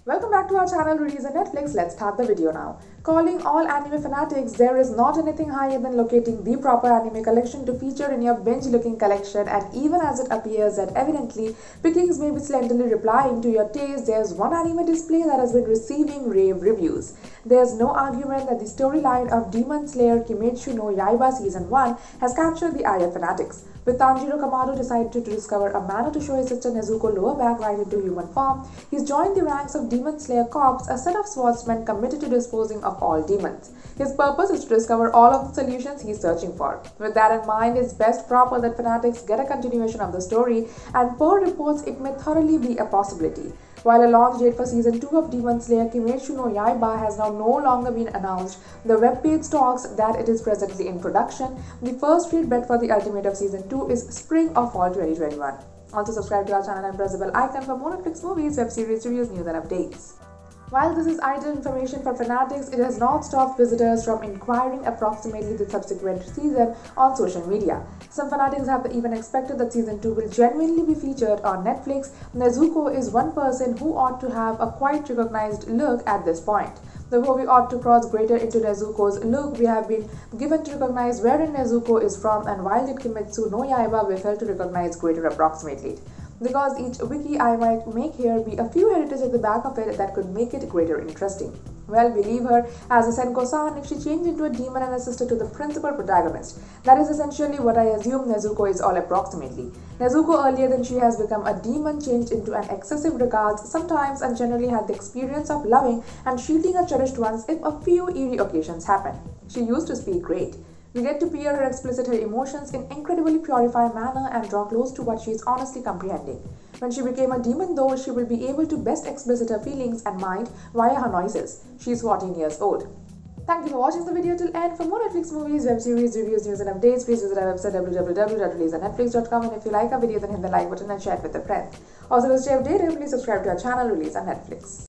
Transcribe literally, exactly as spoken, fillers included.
Welcome back to our channel Release on Netflix. Let's start the video now. Calling all anime fanatics, there is not anything higher than locating the proper anime collection to feature in your binge-looking collection, and even as it appears that evidently pickings may be slenderly replying to your taste, there's one anime display that has been receiving rave reviews. There's no argument that the storyline of Demon Slayer Kimetsu no Yaiba Season one has captured the eye of fanatics. With Tanjiro Kamado decided to discover a manner to show his sister Nezuko lower back right into human form, he's joined the ranks of Demon Slayer Corps, a set of swordsmen committed to disposing of all demons. His purpose is to discover all of the solutions he's searching for. With that in mind, it's best proper that fanatics get a continuation of the story, and per reports it may thoroughly be a possibility. While a launch date for Season two of Demon Slayer Kimetsu no Yaiba has now no longer been announced, the webpage talks that it is presently in production. The first read bet for the ultimate of Season two is spring or fall twenty twenty-one. Also subscribe to our channel and press the bell icon for more Netflix movies, web series, reviews, news and updates. While this is idle information for fanatics, it has not stopped visitors from inquiring approximately the subsequent season on social media. Some fanatics have even expected that Season two will genuinely be featured on Netflix. Nezuko is one person who ought to have a quite recognized look at this point. Though we ought to cross greater into Nezuko's look, we have been given to recognize wherein Nezuko is from, and while did Kimetsu no Yaiba we failed to recognize greater approximately. Because each wiki I might make here be a few heritage at the back of it that could make it greater interesting. Well, we leave her as a Senko-san if she changed into a demon and a sister to the principal protagonist. That is essentially what I assume Nezuko is all approximately. Nezuko earlier than she has become a demon, changed into an excessive regards sometimes, and generally had the experience of loving and shielding her cherished ones if a few eerie occasions happen. She used to speak great. We get to peer her explicit her emotions in incredibly purified manner and draw close to what she is honestly comprehending. When she became a demon though, she will be able to best explicit her feelings and mind via her noises. She is fourteen years old. Thank you for watching the video till end. For more Netflix movies, web series, reviews, news and updates, please visit our website w w w dot release on netflix dot com, and if you like our video then hit the like button and share it with a friend. Also to stay updated, please subscribe to our channel Release on Netflix.